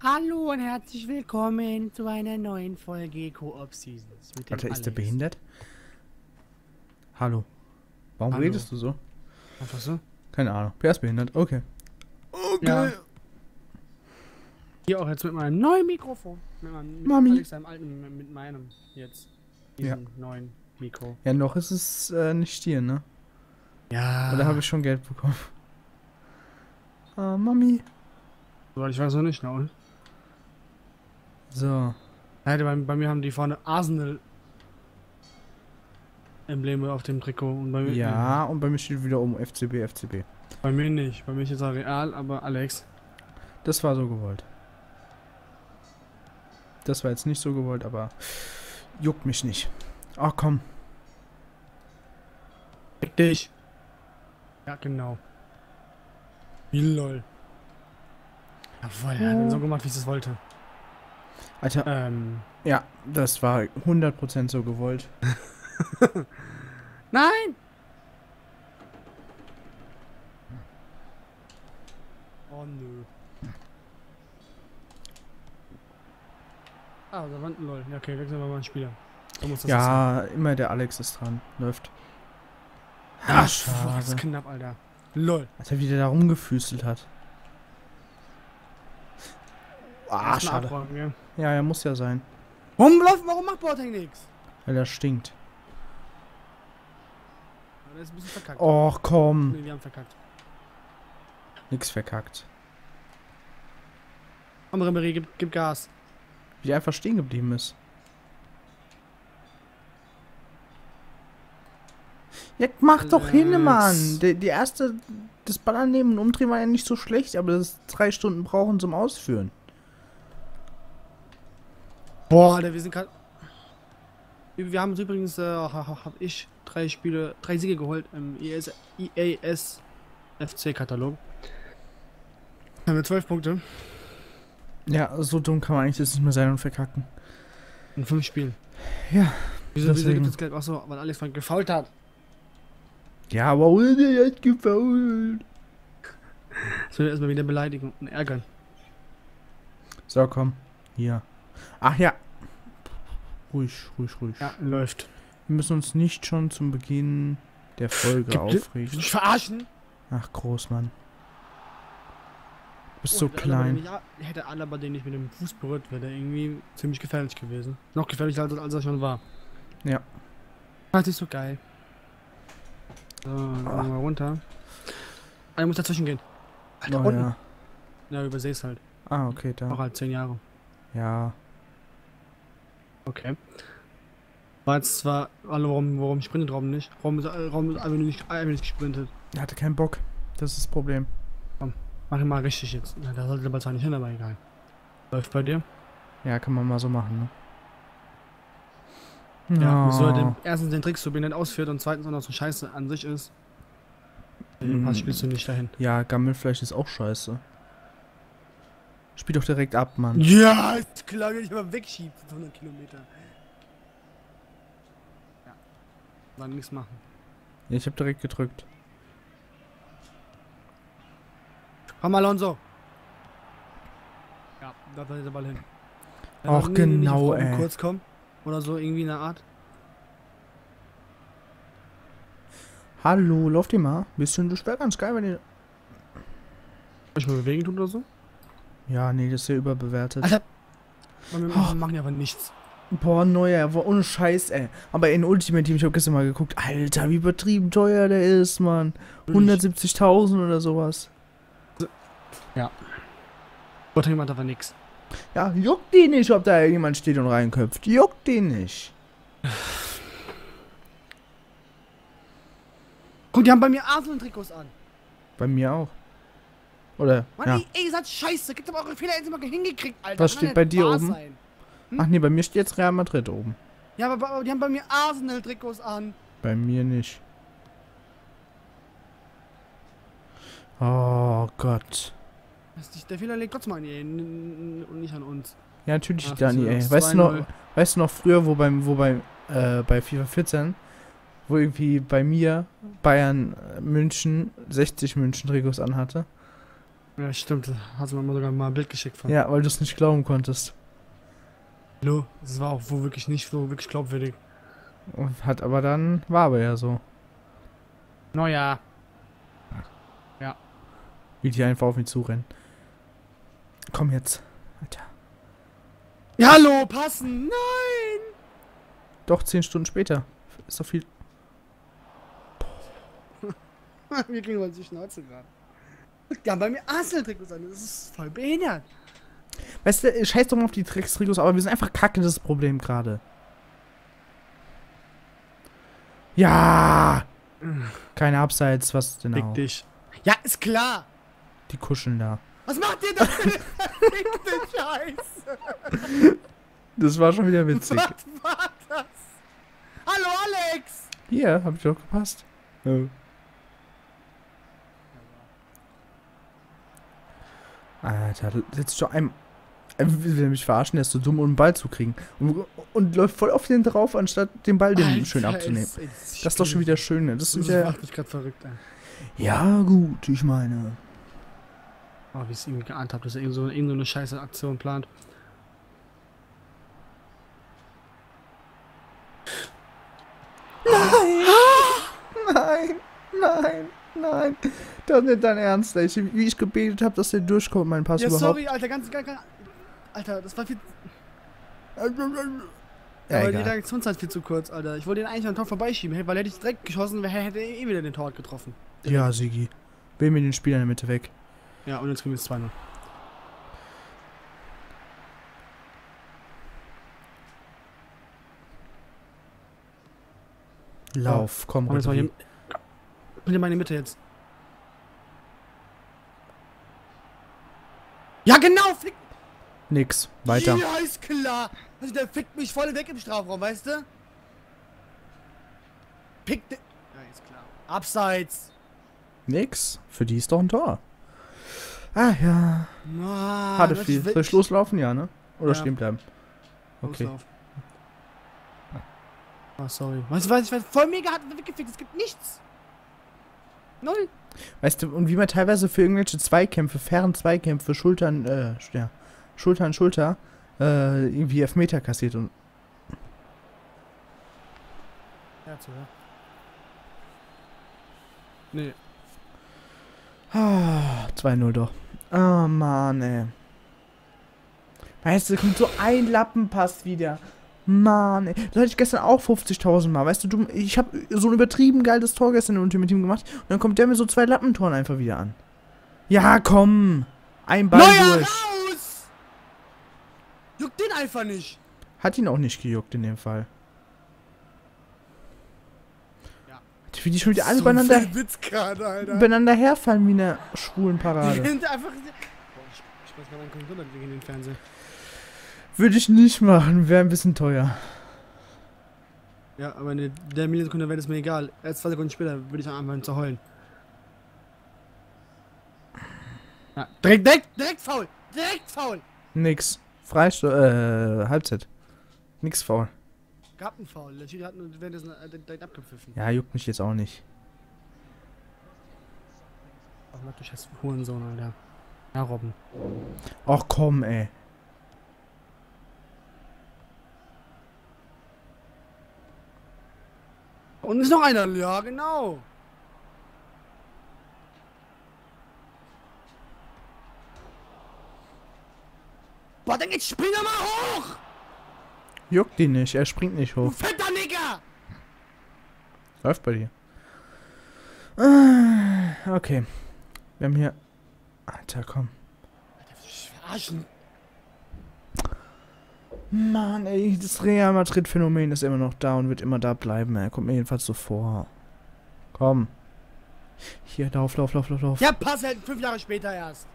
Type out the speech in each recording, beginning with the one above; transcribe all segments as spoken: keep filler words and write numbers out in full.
Hallo und herzlich willkommen zu einer neuen Folge Co-op Seasons. Mit dem Alter, ist der Alex. behindert? Hallo. Warum Hallo. redest du so? Einfach so? Keine Ahnung. Wer ist behindert? Okay. Okay. Ja. Hier auch jetzt mit meinem neuen Mikrofon. Mit meinem mit Mami. Alex, seinem alten, mit meinem jetzt. Diesen Ja. neuen Mikro. Ja, noch ist es äh, nicht dir, ne? Ja. Oder habe ich schon Geld bekommen? Ah, Mami. Weil ich weiß noch nicht, ne? So. Ja, bei, bei mir haben die vorne Arsenal Embleme auf dem Trikot. Und bei mir, Ja, und bei mir steht wieder oben F C B, F C B. Bei mir nicht. Bei mir ist jetzt auch Real, aber Alex. Das war so gewollt. Das war jetzt nicht so gewollt, aber juckt mich nicht. Ach komm. Fick dich. Ja, genau. Wie lol. Jawohl, er hat ihn so gemacht, wie ich es wollte. Alter, Ähm. ja, das war hundert Prozent so gewollt. Nein! Oh nö. Ah, da war ein lol. Ja, okay, wechseln wir mal einen Spieler. So muss das Ja, immer der Alex ist dran. Läuft. sein. Ah, Ach, schade. Das ist schade. knapp, Alter. Lol. Alter, wie der da rumgefüßelt hat. Ah, Erst mal schade. abräumen, ja. Ja, er muss ja sein. Warum läuft, warum macht Boateng nichts? Weil er stinkt. Ja, der ist ein bisschen verkackt. Och, komm. Nee, wir haben verkackt. Nix verkackt. Komm, Ribéry, gib, gib Gas. Wie er einfach stehen geblieben ist. Ja, mach doch hin, Alex. Mann. Die, die erste, das Ball annehmen und umdrehen war ja nicht so schlecht, aber das drei Stunden brauchen zum Ausführen. Boah, Alter, wir sind gerade. Wir haben uns übrigens, äh, hab ich drei Spiele, drei Siege geholt im E A S F C-Katalog. Haben wir zwölf Punkte Ja, so dumm kann man eigentlich jetzt nicht mehr sein und verkacken. in fünf Spielen. Ja, Wieso, wieso deswegen. gibt es Gelb? Achso, weil Alex Frank gefault hat. Ja, aber der hat gefault. Das will erstmal wieder beleidigen und ärgern. So, komm. Hier. Ach ja. Ruhig, ruhig, ruhig. Ja, läuft. Wir müssen uns nicht schon zum Beginn der Folge Gibt- aufregen. Dich verarschen? Ach, Großmann. Du bist Oh, so hätte Alaba den klein. nicht- Hätte Alaba den nicht mit dem Fuß berührt, wäre der irgendwie ziemlich gefährlich gewesen. Noch gefährlicher als, als er schon war. Ja. Das ist so geil. So, dann gehen wir mal runter. Einer muss dazwischen gehen. Alter, Oh, unten. ja. Ja, überseh's halt. Ah, okay, Auch da. halt zehn Jahre. Ja. Okay. War jetzt zwar, alle, warum, warum sprintet Raum nicht? Raum ist, äh, Raum ist einfach nur nicht, einfach nicht gesprintet. Er hatte keinen Bock. Das ist das Problem. Mach ihn mal richtig jetzt. Na, da sollte der Ball zwar nicht hin, aber egal. Läuft bei dir? Ja, kann man mal so machen, ne? Ja. Oh. Wieso er den, erstens den Trick so behindert ausführt und zweitens auch noch so scheiße an sich ist. Den Pass Mm. spielst du nicht dahin. Ja, Gammelfleisch ist auch scheiße. Spiel doch direkt ab, Mann. Ja, ist klar, wenn ich aber wegschiebt, hundert Kilometer. Ja. Dann nichts machen. Ja, ich hab direkt gedrückt. Komm, Alonso! Ja, da war der Ball hin. Ach, Nee, nee, nicht auf genau, Raum ey. kurz kommen. Oder so, irgendwie in der Art. Hallo, lauft ihr mal? Bisschen, das wäre ganz geil, wenn ihr... Soll ich mal bewegen tun oder so? Ja, nee, das ist ja überbewertet. Alter! Wir Oh. machen ja aber nichts. Boah, neuer, war ohne Scheiß, ey. Aber in Ultimate Team, ich hab gestern mal geguckt, Alter, wie übertrieben teuer der ist, Mann. hundertsiebzigtausend oder sowas. Boateng macht aber nix. Ja, juckt die nicht, ob da jemand steht und reinköpft. Juckt die nicht. Guck, die haben bei mir Arsenal-Trikots an. Bei mir auch. Oder, Mann, ja. ey, ey, ihr seid scheiße. Gibt aber eure Fehler endlich mal hingekriegt, Alter. Was Kann steht nicht bei dir wahr oben? sein. Ach nee, bei mir steht jetzt Real Madrid oben. Ja, aber, aber die haben bei mir Arsenal-Trikots an. Bei mir nicht. Oh Gott. Das ist nicht- Der Fehler liegt trotzdem an ihr und nicht an uns. Ja, natürlich, Ach, Dani, so, ey. das Weißt du noch, zwei null. weißt du noch früher, wo beim, wo beim, äh, bei FIFA vierzehn, wo irgendwie bei mir Bayern äh, München sechzig München Trikots anhatte? Ja, stimmt. Hast du mir sogar mal ein Bild geschickt von. Ja, weil du es nicht glauben konntest. Hallo, das war auch wohl wirklich nicht so wirklich glaubwürdig. Und hat aber dann, war aber ja so. Naja. Wie die einfach auf mich zurennen. Komm jetzt. Alter. Ja, hallo, passen! Nein! Doch, zehn Stunden später. Ist doch viel. Mir ging wohl die Schnauze gerade. Ja, bei mir Arsenal-Trikots an. Das ist voll behindert. Weißt du, scheiß doch mal auf die Dreckstrikots, aber wir sind einfach kacke, das ist das Problem gerade. Ja! Keine Abseits, was denn Fick auch? dich. Ja, ist klar! Die kuscheln da. Was macht ihr da? Fick den Scheiß! Das war schon wieder witzig. Was war das? Hallo, Alex! Hier, hab ich doch gepasst. Oh. Alter, jetzt schon einem. Will er mich verarschen, der ist so dumm, um einen Ball zu kriegen. Und, und läuft voll auf den drauf, anstatt den Ball dem Alter, schön abzunehmen. ist- ist- Das ist doch schon wieder schön, ne? Das ist Das wieder. macht mich gerade verrückt, ey. Ja, gut, ich meine. Oh, wie ich es irgendwie geahnt habe, dass er irgend so, irgend so eine scheiße Aktion plant. Nein, nein, nein. Das ist nicht dein Ernst, ey. Wie ich gebetet habe, dass der durchkommt, mein Pass Ja, überhaupt. sorry, Alter, ganz, ganz, ganz. Alter, das war viel. Ja, aber die egal. Reaktionszeit viel zu kurz, Alter. Ich wollte ihn eigentlich am Tor vorbeischieben, hey, weil hätte ich direkt geschossen, hätte er eh wieder den Tor getroffen. Ja, Sigi. Wähl mir den Spieler in der Mitte weg. Ja, und jetzt kriegen wir es zwei null. Lauf, komm, Komm, jetzt mal Ribery. hier. Bitte mal in die Mitte jetzt. Ja, genau! Fick! Nix. Weiter. Ja, ist klar! Also der fickt mich voll weg im Strafraum, weißt du? Pick de. Ja, ist klar. Abseits! Nix. Für die ist doch ein Tor. Ah, ja. Mann, Harte was viel. will- Soll ich loslaufen? Ja, ne? Oder Ja. stehen bleiben? Okay. Loslauf. Ah, sorry. Was, was, ich weiß, voll mega hat weggefickt, es gibt nichts! Null! Weißt du, und wie man teilweise für irgendwelche Zweikämpfe, fairen Zweikämpfe, Schultern, äh, ja, Schulter an Schulter, äh, irgendwie Elfmeter kassiert und. Ja, zu, ja. Nee. Ah, zwei null doch. Oh, Mann, ey. Weißt du, da kommt so ein Lappenpass wieder. Mann, ey. Das hatte ich gestern auch fünfzigtausend Mal. Weißt du, du ich habe so ein übertrieben geiles Tor gestern im Ultimate Team gemacht. Und dann kommt der mit so zwei Lappentoren einfach wieder an. Ja, komm. Ein Ball Neuer durch. raus! Juckt den einfach nicht! Hat ihn auch nicht gejuckt in dem Fall. Ja. Wie die schon wieder alle So übereinander, viel Witz gerade, Alter. übereinander herfallen wie eine Die Schwulenparade. sind einfach. Boah, ich, ich weiß gar nicht, Computer gegen den Fernseher. Würde ich nicht machen, wäre ein bisschen teuer. Ja, aber in der Millisekunde wäre das mir egal. Erst zwei Sekunden später würde ich anfangen zu heulen. Ja, direkt, direkt, direkt faul! Direkt faul! Nix. Freistoß, äh, Halbzeit. Nix faul. Gab einen Foul. Der Schiri hat nur währenddessen äh, direkt abgepfiffen. Ja, juckt mich jetzt auch nicht. Ach, mach du scheiß Hurensohn, Alter. Ja, Robben. Ach komm, ey. Und ist noch einer. Ja, genau. Boah, dann jetzt spring doch mal hoch! Juckt ihn nicht, er springt nicht Du hoch. fetter Nigger! Läuft bei dir. Ah, okay. Wir haben hier. Alter, komm. Alter, ich verarschen. Mann, ey, das Real Madrid-Phänomen ist immer noch da und wird immer da bleiben, ey. Kommt mir jedenfalls so vor. Komm. Hier, lauf, lauf, lauf, lauf, lauf. Ja, pass halt fünf Jahre später erst.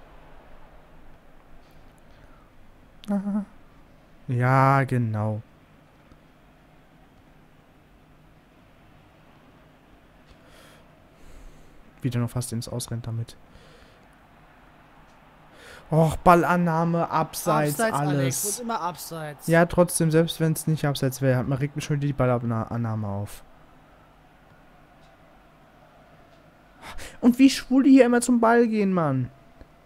Aha. Ja, genau. Wieder noch fast ins Ausrennt damit. Och, Ballannahme, Abseits, Abseits, alles. Alex. Und immer abseits. Ja, trotzdem, selbst wenn es nicht Abseits wäre, man regt mir schon die Ballannahme auf. Und wie schwul die hier immer zum Ball gehen, Mann.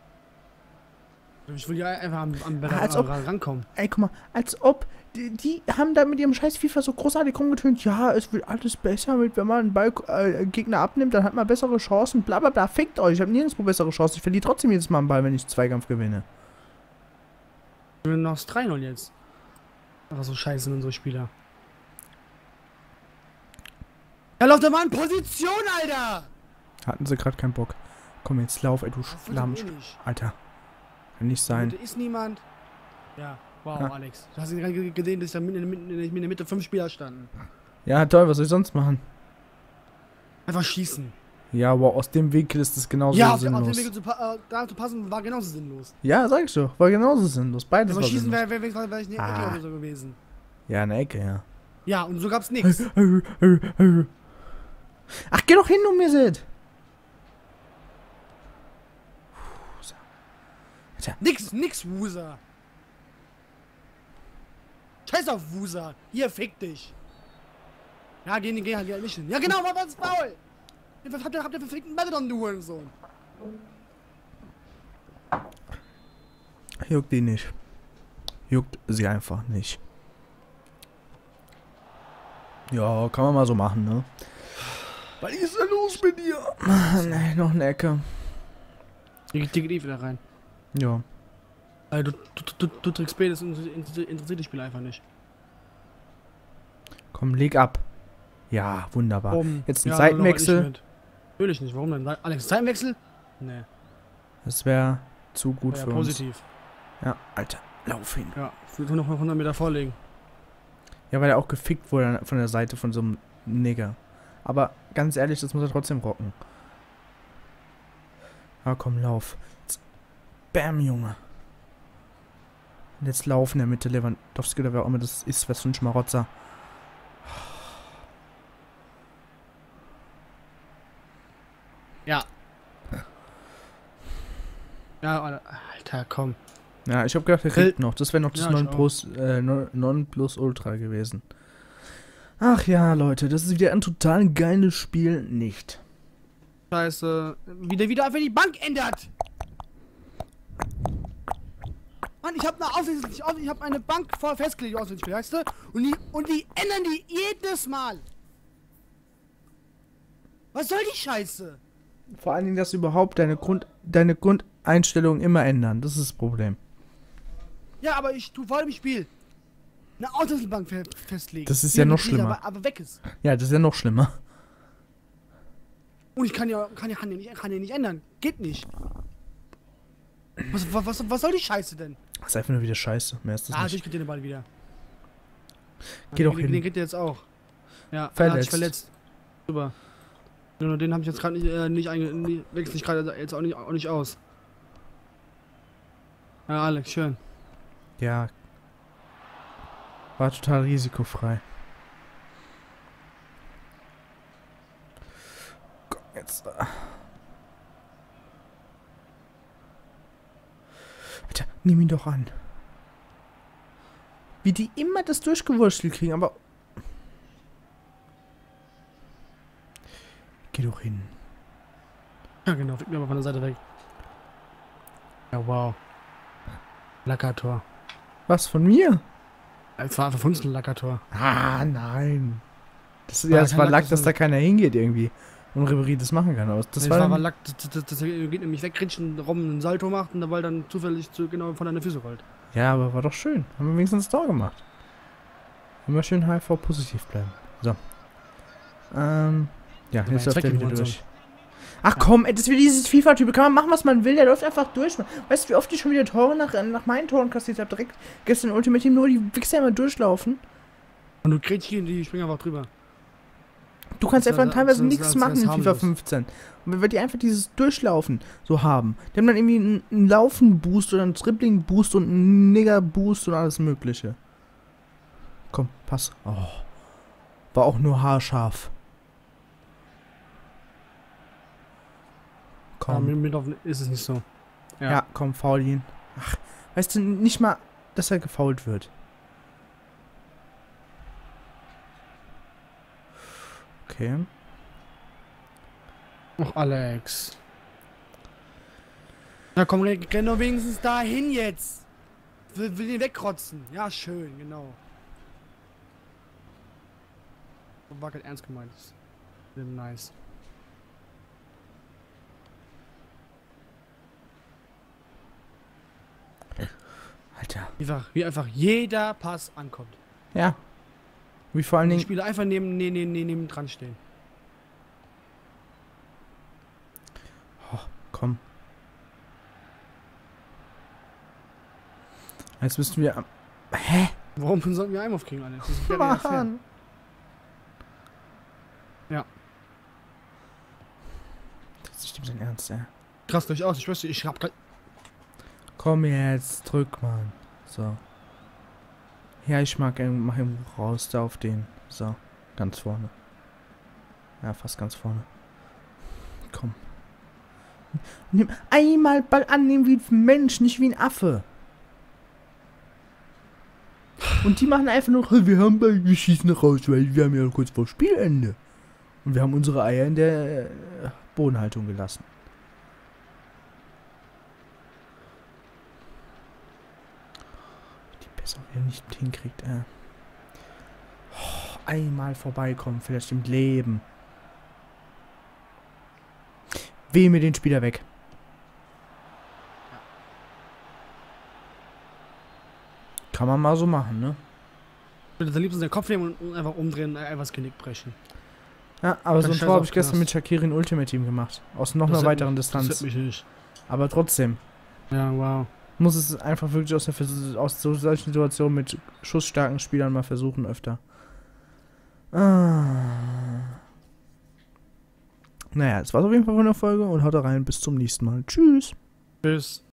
Ich will ja einfach am, am, Ah, als am, ob- am rankommen. Ey, guck mal, als ob, die, die haben da mit ihrem scheiß FIFA so großartig rumgetönt, ja, es wird alles besser, mit, wenn man einen Ball, äh, Gegner abnimmt, dann hat man bessere Chancen, bla bla bla, fickt euch, ich habe nirgendwo bessere Chancen, ich verliere trotzdem jedes Mal einen Ball, wenn ich Zweikampf gewinne. Wir noch das drei null jetzt. Einfach so scheiße in so Spieler. Ja, läuft der Mann in Position, Alter! Hatten sie gerade keinen Bock. Komm, jetzt lauf, ey, du Das wird Schlamm. doch eh nicht. Alter. Kann nicht sein. Da ist niemand. Ja, wow, Ja. Alex. Du hast gerade gesehen, dass da mitten in, mitten in der Mitte fünf Spieler standen. Ja, toll, was soll ich sonst machen? Einfach schießen. Ja, aber aus dem Winkel ist das genauso ja, auf, auf den sinnlos. Weg zu, pa äh, da zu passen, war genauso sinnlos. Ja, sag ich doch, war genauso sinnlos. Beides Aber war schießen sinnlos. wäre wär, wär, wär ich nicht Ah. oder so gewesen. Ja, eine Ecke, ja. Ja, und so gab's nichts. Ach, geh doch hin, du Misset! Nix, nix, Wuser. Scheiß auf Wuser. Hier, fick dich. Ja, geh, geh, geh, geh nicht hin. Ja, genau, was ist faul? Habt ihr, habt ihr verfickten Marathon, du Hurensohn? Juckt die nicht. Juckt sie einfach nicht. Ja, kann man mal so machen, ne? Was ist denn los mit dir? Nein, noch eine Ecke. Die geht die wieder rein. Ja. Also, du, du, du, du trägst B, das interessiert das Spiel einfach nicht. Komm, leg ab. Ja, wunderbar. Um, Jetzt ein ja, Seitenwechsel. nicht Natürlich nicht. Warum denn? Alex, Seitenwechsel? Nee. Das wäre zu gut Ja, für positiv. uns. Ja, Alter, lauf hin. Ja, ich will noch hundert Meter vorlegen. Ja, weil er auch gefickt wurde von der Seite von so einem Nigger. Aber ganz ehrlich, das muss er trotzdem rocken. Aber komm, lauf. Jetzt. Bam, Junge. Und jetzt laufen in der Mitte Lewandowski oder wer auch immer das ist, was für ein Schmarotzer. Ja. Ja, Alter, komm. Ja, ich hab gedacht, er Grill- kriegt noch. Das wäre noch das Ja, ich Nonplus, äh, Non- Nonplusultra gewesen. Ach ja, Leute, das ist wieder ein total geiles Spiel. Nicht. Scheiße. Wie der wieder einfach die Bank ändert. Mann, ich hab eine Aufsicht, ich, ich hab eine Bank voll festgelegt, auswendig, weißt du? Und die, und die ändern die jedes Mal. Was soll die Scheiße? Vor allen Dingen, dass überhaupt deine Grund, deine Grundeinstellungen immer ändern. Das ist das Problem. Ja, aber ich tu vor allem im Spiel eine Autobank fe festlegen. Das ist Die ja noch nicht, schlimmer. Aber, aber weg ist. Ja, das ist ja noch schlimmer. Und ich kann ja, kann ja, kann ja, nicht, kann ja nicht ändern. Geht nicht. Was, was, was, was soll die Scheiße denn? Das ist einfach nur wieder scheiße. Mehr ist das Ah, nicht. ich krieg den Ball wieder. Geh den, doch den, hin. Den kriegt er jetzt auch. Ja, Verletzt. er hat sich verletzt. Super. Nur den habe ich jetzt gerade nicht, äh, nicht einge... Nie, wechsel ich gerade jetzt auch nicht, auch nicht aus. Ja, Alex, schön. Ja. War total risikofrei. Komm, jetzt. äh. Alter, nimm ihn doch an. Wie die immer das durchgewurschtelt kriegen, aber... Geh doch hin. Ja, genau, fick mir aber von der Seite weg. Ja, wow. Lackertor. Was, von mir? Es war einfach von uns ein Lackertor. Ah, nein. Das, War ja, das kein war Lack, Lack, das dass ist- da keiner hingeht irgendwie. Und Ribéry das machen kann. Aber das, Das war war dann, aber Lack, das, das, das geht nämlich wegritschen, Robben einen Salto macht und der Ball dann zufällig zu, genau von deiner Füße rollt. Ja, aber war doch schön. Haben wir wenigstens ein Tor gemacht. Immer schön H V positiv bleiben. So. Ähm. Ja, Aber jetzt jetzt läuft er wieder weggewonnen durch. Ach komm, ey, das ist wieder dieses FIFA-Typ. Kann man machen, was man will. Der läuft einfach durch. Weißt du, wie oft ich schon wieder Tore nach, nach meinen Toren kassiert habe? Direkt gestern Ultimate Team nur die Wichser immer durchlaufen. Und du kriegst hier, die springen einfach drüber. Du kannst Das ist einfach ja- teilweise das ist- nichts das ist machen in FIFA harmlos. fünfzehn. Und weil die einfach dieses Durchlaufen so haben. Die haben dann irgendwie einen, einen Laufen-Boost oder einen Dribbling-Boost und einen Nigger-Boost und alles mögliche. Komm, pass. Oh. War auch nur haarscharf. Ja, Komm. mit, mit auf, ist es nicht so. Ja, Ja. komm, faul ihn. Ach, weißt du, nicht mal, dass er gefault wird. Okay. Och, Alex. Na komm, renn renn doch wenigstens dahin jetzt. Will, will den wegkrotzen. Ja, schön, genau. War kein ernst gemeint. Nice. Alter. Wie einfach, wie einfach jeder Pass ankommt. Ja. Wie vor allen Die Dingen. Spieler einfach neben, neben, neben, neben dran stehen. Oh, komm. Jetzt müssten wir. am- Hä? Warum sollten wir Einwurf kriegen, Alex? Das wäre ja fair. Mann. Ja. Das ist nicht dein Ernst, ey. Krass durchaus. Ich weiß, ich hab grad. Komm jetzt, drück, Mann. So. Ja, ich mag ihn, mach ihn raus, da auf den. So, ganz vorne. Ja, fast ganz vorne. Komm. Nimm einmal Ball annehmen wie ein Mensch, nicht wie ein Affe. Und die machen einfach nur, wir haben Ball, wir schießen raus, weil wir haben ja kurz vor Spielende. Und wir haben unsere Eier in der äh, Bodenhaltung gelassen. Die besser wieder nicht hinkriegt, äh. Oh, einmal vorbeikommen, vielleicht im Leben. Weh mir den Spieler weg. Kann man mal so machen, ne? Ich würde am liebsten den Kopf nehmen und einfach umdrehen und einfach das Genick brechen. Ja, aber so ein Scheiß Tor habe auf ich gestern Knast. mit Shaqiri in Ultimate Team gemacht. Aus noch einer Das weiteren mich, Distanz. Das mich nicht. Aber trotzdem Ja, wow. muss es einfach wirklich aus, der, Vers- aus so solchen Situationen mit schussstarken Spielern mal versuchen öfter. Ah. Naja, das war's auf jeden Fall von der Folge und haut da rein. Bis zum nächsten Mal. Tschüss. Tschüss.